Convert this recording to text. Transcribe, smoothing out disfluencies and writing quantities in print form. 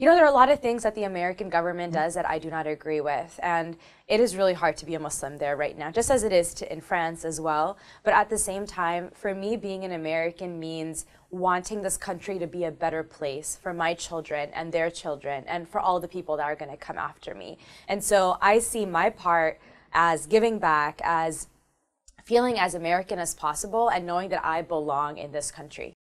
You know, there are a lot of things that the American government does that I do not agree with. And it is really hard to be a Muslim there right now, just as it is in France as well. But at the same time, for me, being an American means wanting this country to be a better place for my children and their children and for all the people that are going to come after me. And so I see my part as giving back, as feeling as American as possible and knowing that I belong in this country.